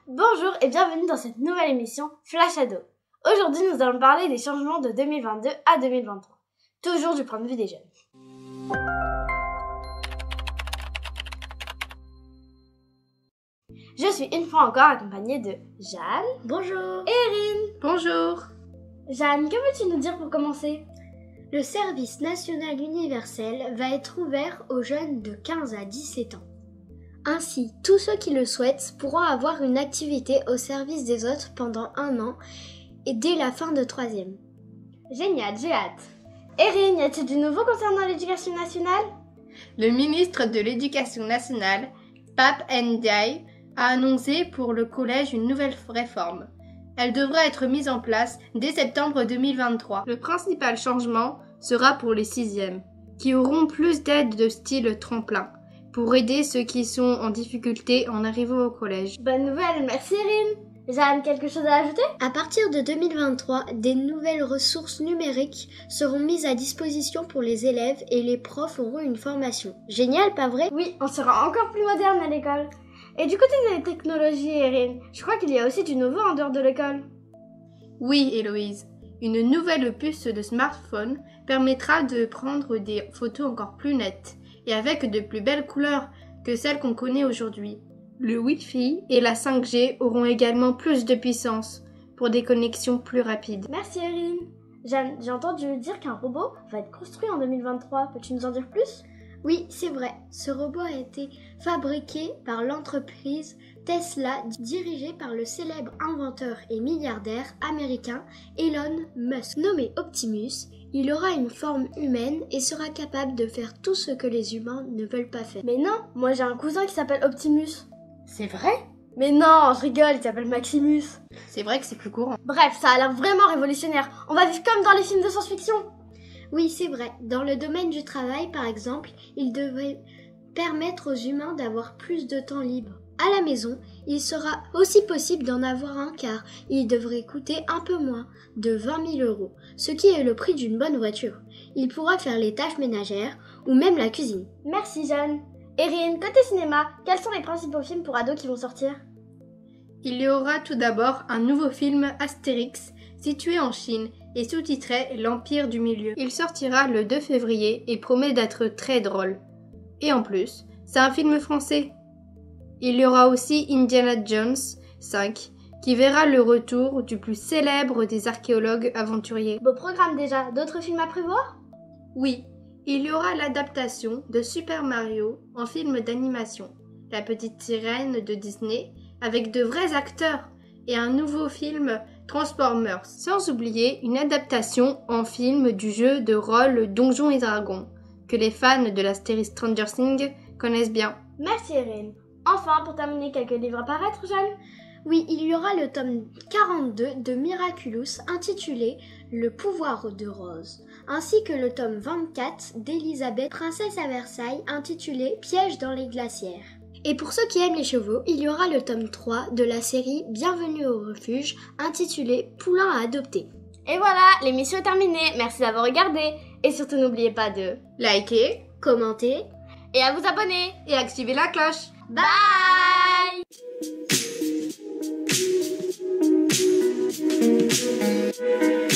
Bonjour et bienvenue dans cette nouvelle émission Flash Ado. Aujourd'hui, nous allons parler des changements de 2022 à 2023, toujours du point de vue des jeunes. Je suis une fois encore accompagnée de Jeanne. Bonjour. Et Erin. Bonjour. Jeanne, que veux-tu nous dire pour commencer ? Le service national universel va être ouvert aux jeunes de 15 à 17 ans. Ainsi, tous ceux qui le souhaitent pourront avoir une activité au service des autres pendant 1 an et dès la fin de 3e. Génial, j'ai hâte. Erin, y a-t-il du nouveau concernant l'éducation nationale ? Le ministre de l'Éducation nationale, Pap Ndiaye, a annoncé pour le collège une nouvelle réforme. Elle devra être mise en place dès septembre 2023. Le principal changement sera pour les 6e, qui auront plus d'aide de style tremplin, pour aider ceux qui sont en difficulté en arrivant au collège. Bonne nouvelle, merci Erin. Jeanne, quelque chose à ajouter ? À partir de 2023, des nouvelles ressources numériques seront mises à disposition pour les élèves et les profs auront une formation. Génial, pas vrai ? Oui, on sera encore plus moderne à l'école. Et du côté des technologies, Erin, je crois qu'il y a aussi du nouveau en dehors de l'école. Oui, Héloïse. Une nouvelle puce de smartphone permettra de prendre des photos encore plus nettes et avec de plus belles couleurs que celles qu'on connaît aujourd'hui. Le Wi-Fi et la 5G auront également plus de puissance pour des connexions plus rapides. Merci Erin. Jeanne, j'ai entendu dire qu'un robot va être construit en 2023. Peux-tu nous en dire plus ? Oui, c'est vrai. Ce robot a été fabriqué par l'entreprise Tesla, dirigée par le célèbre inventeur et milliardaire américain Elon Musk. Nommé Optimus, il aura une forme humaine et sera capable de faire tout ce que les humains ne veulent pas faire. Mais non, moi j'ai un cousin qui s'appelle Optimus. C'est vrai ? Mais non, je rigole, il s'appelle Maximus. C'est vrai que c'est plus courant. Bref, ça a l'air vraiment révolutionnaire. On va vivre comme dans les films de science-fiction. Oui, c'est vrai. Dans le domaine du travail, par exemple, il devrait permettre aux humains d'avoir plus de temps libre. À la maison, il sera aussi possible d'en avoir un car il devrait coûter un peu moins de 20 000 €, ce qui est le prix d'une bonne voiture. Il pourra faire les tâches ménagères ou même la cuisine. Merci Jeanne. Erin, côté cinéma, quels sont les principaux films pour ados qui vont sortir ? Il y aura tout d'abord un nouveau film Astérix, situé en Chine et sous-titré L'Empire du Milieu. Il sortira le 2 février et promet d'être très drôle. Et en plus, c'est un film français. Il y aura aussi Indiana Jones 5, qui verra le retour du plus célèbre des archéologues aventuriers. Beau programme déjà, d'autres films à prévoir ? Oui, il y aura l'adaptation de Super Mario en film d'animation, La Petite Sirène de Disney, avec de vrais acteurs, et un nouveau film Transformers, sans oublier une adaptation en film du jeu de rôle Donjons et Dragons, que les fans de la série Stranger Things connaissent bien. Merci Erin. Enfin, pour terminer, quelques livres à paraître, Jeanne ? Oui, il y aura le tome 42 de Miraculous intitulé Le pouvoir de Rose, ainsi que le tome 24 d'Elisabeth, princesse à Versailles, intitulé Piège dans les glacières. Et pour ceux qui aiment les chevaux, il y aura le tome 3 de la série Bienvenue au refuge, intitulé Poulain à adopter. Et voilà, l'émission est terminée. Merci d'avoir regardé. Et surtout, n'oubliez pas de Likez, commentez et à vous abonner. et activez la cloche. Bye.